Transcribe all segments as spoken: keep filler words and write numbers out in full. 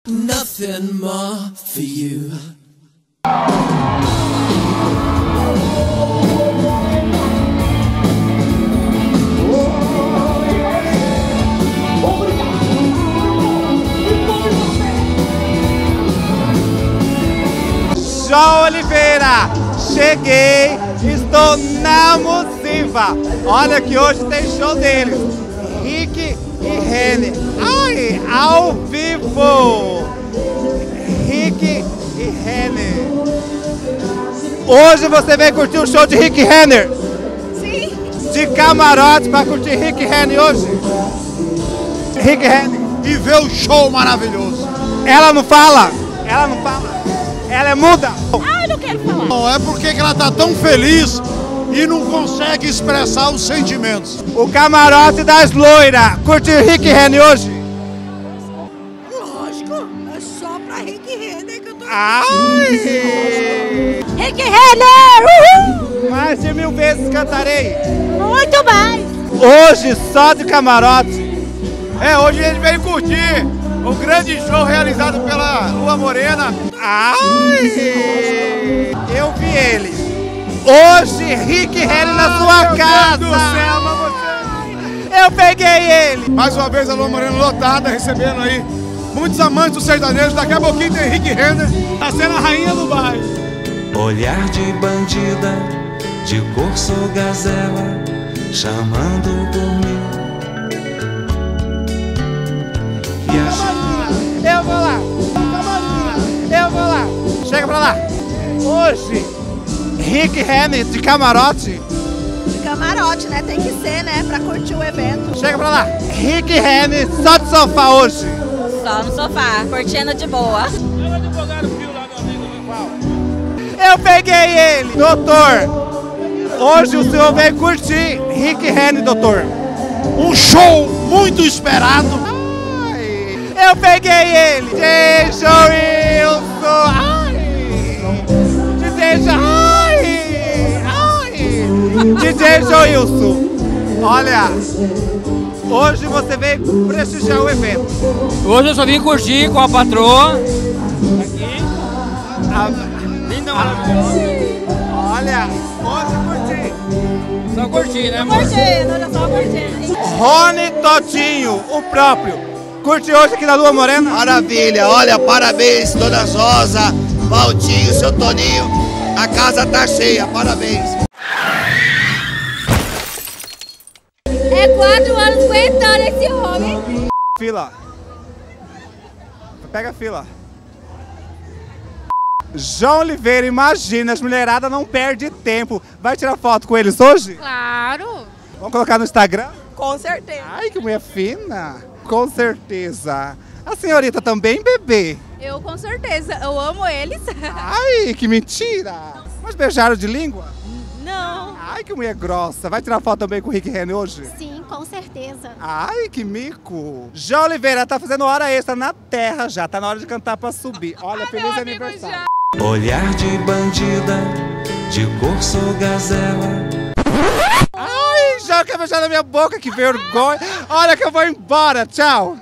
Nothing more for you. João Oliveira, cheguei, estou na Musiva. Olha que hoje tem show deles, Rick e Rene. Ai, ao vivo, Rick e Rene. Hoje você vem curtir o show de Rick e Rene? Sim. De camarote para curtir Rick e Rene hoje? Rick e Rene. E ver o show maravilhoso. Ela não fala? Ela não fala? Ela é muda? Ah, eu não quero falar. Não, é porque ela tá tão feliz e não consegue expressar os sentimentos. O camarote das loiras. Curtiu Rick e Rene hoje? Lógico, é só pra Rick e Rene que eu tô aqui. Ai! Rick e Rene! Uhul! Mais de mil vezes cantarei. Muito mais! Hoje só de camarote. É, hoje a gente veio curtir o grande show realizado pela Lua Morena. Ai! Eu vi ele. Hoje, Rick e Rene na sua Meu casa. Deus do céu, mas você... Eu peguei ele. Mais uma vez a Lua Morena lotada, recebendo aí muitos amantes do sertanejo. Daqui a pouquinho tem Rick e Rene, tá sendo a rainha do baile. Olhar de bandida, de corso gazela, chamando por mim. Eu vou lá. Eu vou lá. Chega pra lá. Hoje, Rick e Rene de camarote. De camarote, né? Tem que ser, né? Pra curtir o evento. Chega pra lá. Rick e Rene só de sofá hoje. Só no sofá, curtindo de boa. Eu peguei ele. Doutor, hoje o senhor veio curtir Rick e Rene, doutor. Um show muito esperado. Ai, eu peguei ele. Deixa Wilson. Ai. Deixa. Ai. Ai. D J Joilson. Olha, hoje você veio prestigiar o evento. Hoje eu só vim curtir com a patroa. Aqui. A... Linda, maravilhosa. Olha, pode curtir. Só curtir, né, amor? Curtindo, já só curtindo. Rony Totinho, o próprio. Curte hoje aqui na Lua Morena? Maravilha, olha, parabéns, Dona Rosa, Valtinho, seu Toninho. A casa tá cheia, parabéns. É quatro anos aguentando esse homem. Fila. Pega a fila. João Oliveira, imagina, as mulheradas não perdem tempo. Vai tirar foto com eles hoje? Claro. Vamos colocar no Instagram? Com certeza. Ai, que mulher fina. Com certeza. A senhorita também, bebê? Eu com certeza, eu amo eles. Ai, que mentira. Mas beijaram de língua? Não. Ai, que mulher grossa. Vai tirar foto também com o Rick e Rene hoje? Sim, com certeza. Ai, que mico. João Oliveira tá fazendo hora extra na terra já. Tá na hora de cantar pra subir. Olha, feliz aniversário. Olhar de bandida, de corso gazela. Ai, já quer beijar na minha boca, que vergonha. Olha que eu vou embora, tchau.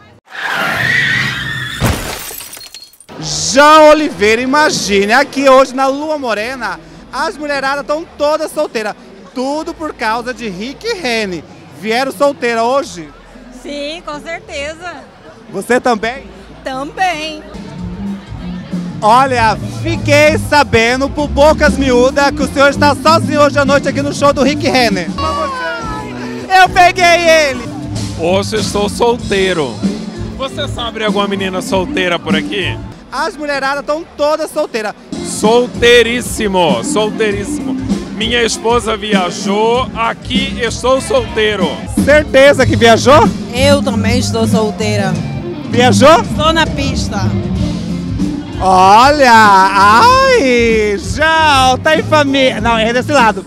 João Oliveira, imagine, aqui hoje na Lua Morena, as mulheradas estão todas solteiras. Tudo por causa de Rick e Rene. Vieram solteira hoje? Sim, com certeza. Você também? Também. Olha, fiquei sabendo por bocas miúdas que o senhor está sozinho hoje à noite aqui no show do Rick e Rene. Eu peguei ele. Hoje estou solteiro. Você sabe de alguma menina solteira por aqui? As mulheradas estão todas solteiras. Solteiríssimo, solteiríssimo. Minha esposa viajou, aqui estou solteiro. Certeza que viajou? Eu também estou solteira. Viajou? Estou na pista. Olha, ai, João, tá em família. Não, é desse lado.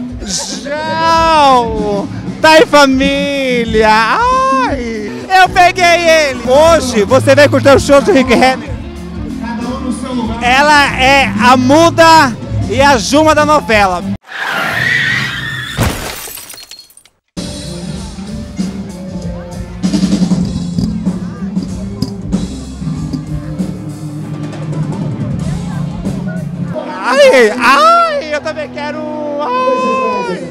João, tá em família. Ai, eu peguei ele. Hoje você veio curtir o show do Rick e Rene. Ela é a muda e a Juma da novela. Ai, ai, eu também quero. Ai,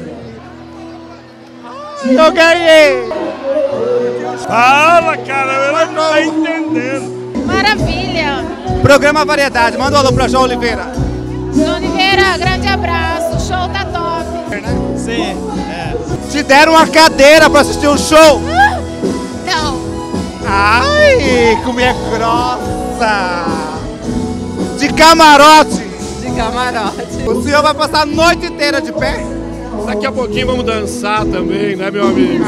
ai eu ganhei. Fala, cara, ela não tá entendendo. Maravilha. Programa Variedade, manda um alô pra João Oliveira. João Oliveira, grande abraço, o show tá top. Sim, é. Te deram uma cadeira pra assistir um show? Não. Ai, como é grossa. De camarote. De camarote. O senhor vai passar a noite inteira de pé? Daqui a pouquinho vamos dançar também, né, meu amigo?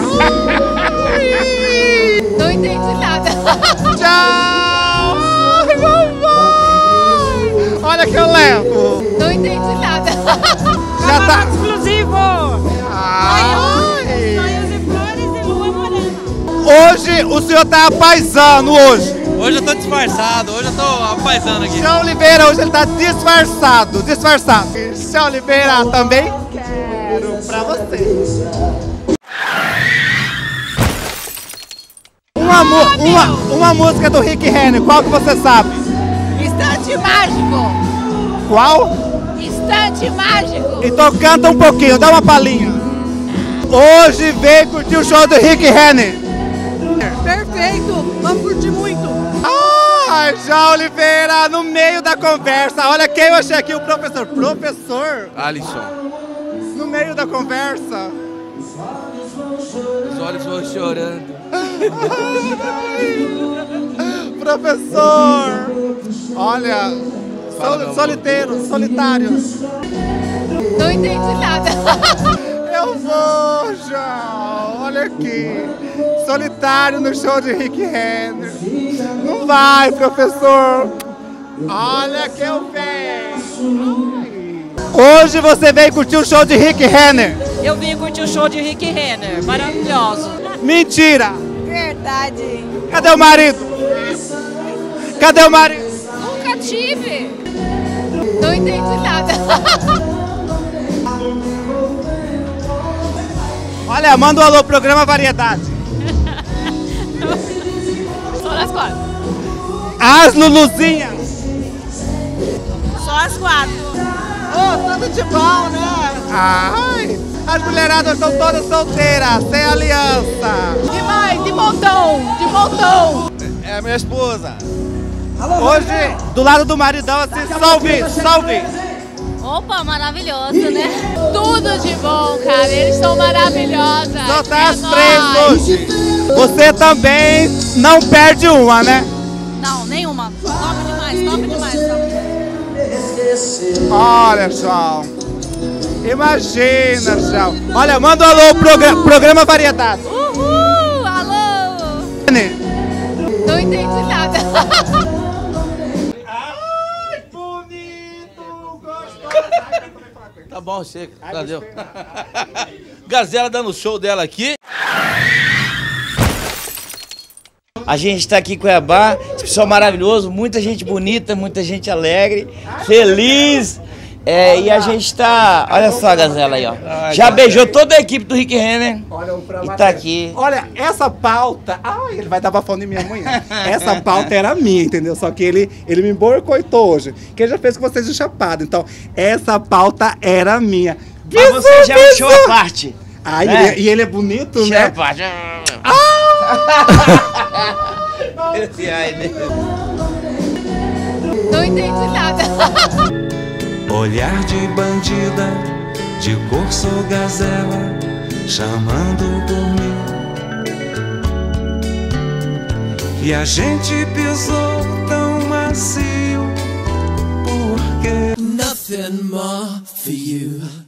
Não entendi nada. Tchau! Ai, mamãe! Olha que eu levo. Não entendi nada. Já tá. Exclusivo. Ai. Sonhos e flores e lua morena. Hoje o senhor tá apaisando hoje. Hoje eu tô disfarçado, hoje eu tô apaisando aqui. João Oliveira, hoje ele tá disfarçado, disfarçado. João Oliveira, também quero pra você. Uma, uma, uma música do Rick Renner, qual que você sabe? Instante mágico. Qual? Instante mágico. Então canta um pouquinho, dá uma palhinha. Hoje vem curtir o show do Rick Renner. Perfeito, vamos curtir muito. Ai, João Oliveira, no meio da conversa, olha quem eu achei aqui, o professor. Professor? Alisson. No meio da conversa. Os olhos vão chorando. Professor! Olha, Fala, sol, soliteiro, solitário. Não entendi nada. Eu vou, João. Olha aqui. Solitário no show de Rick Renner. Não vai, professor. Olha que eu venho. Hoje você veio curtir o show de Rick Renner. Eu vim curtir o show de Rick Renner, maravilhoso. Mentira. Verdade. Cadê o marido? Cadê o marido? Nunca tive. Não entendi nada. Olha, manda um alô, programa Variedade. Só nas quatro. As Luluzinhas. Só as quatro. Oh, tudo de bom, né? Ai, as mulheradas estão todas solteiras, sem aliança. Demais, de montão, de montão. É a minha esposa. Hoje, do lado do maridão, assim, só ouvir, só ouvir. Opa, maravilhoso, né? Tudo de bom, cara. Eles são maravilhosas. Só tá É as nóis. três hoje. Você também não perde uma, né? Não, nenhuma. Top demais, top demais, top demais. Olha, João. Imagina, João. Olha, manda um alô, programa, programa Variedade. Uhul, alô. Não entendi nada. Ai, bonito, gostoso. Tá bom, chega. Valeu. Gazela dando o show dela aqui. A gente está aqui em Cuiabá, esse pessoal maravilhoso, muita gente bonita, muita gente alegre, feliz. É, e a gente está, olha só a Gazela aí, ó. Já beijou toda a equipe do Rick Renner e tá aqui. Olha, essa pauta, ai, ele vai dar bafão em minha mulher. Essa pauta era minha, entendeu? Só que ele, ele me boicotou hoje, que ele já fez com vocês de chapado. Então, essa pauta era minha. Mas você já é um show à parte. Ai, né? ele, e ele é bonito, show né? à parte. Esse aí, né? Não entendi nada. Olhar de bandida, de corso ou gazela, chamando por mim. E a gente pisou tão macio, porque Nothing more for you.